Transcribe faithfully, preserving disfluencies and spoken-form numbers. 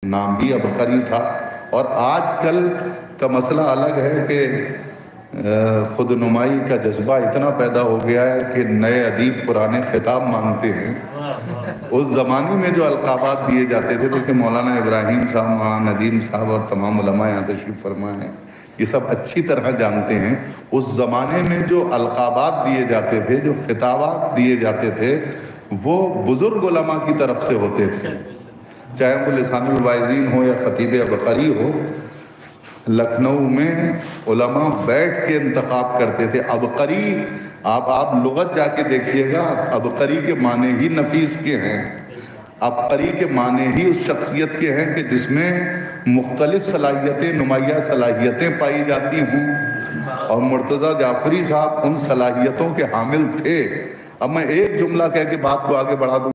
नाम भी अबकरी था। और आजकल का मसला अलग है कि खुदनुमाई का जज्बा इतना पैदा हो गया है कि नए अदीब पुराने खिताब मांगते हैं। उस ज़माने में जो अलकाबात दिए जाते थे, देखिए मौलाना इब्राहिम साहब, वहाँ नदीम साहब और तमाम उलमा यहाँ तशरीफ़ फरमा हैं, ये सब अच्छी तरह जानते हैं। उस ज़माने में जो अलकाबात दिए जाते थे, जो खिताबात दिए जाते थे, वो बुज़ुर्ग उलमा की तरफ से होते थे, चाहे वो लिसानुल वाइज़ीन हो या ख़तीब अबकरी हो। लखनऊ में उलमा बैठ के इंतखाब करते थे। अबकरी आप आप लुगत जाके देखिएगा, अबकरी के माने ही नफीस के हैं। अबकरी के माने ही उस शख्सियत के हैं कि जिसमें मुख्तलिफ सलाहियतें, नुमाया सलाहियतें पाई जाती हों। और मुर्तज़ा जाफ़री साहब उन सलाहियतों के हामिल थे। अब मैं एक जुमला कह के बात को आगे बढ़ा दूँ।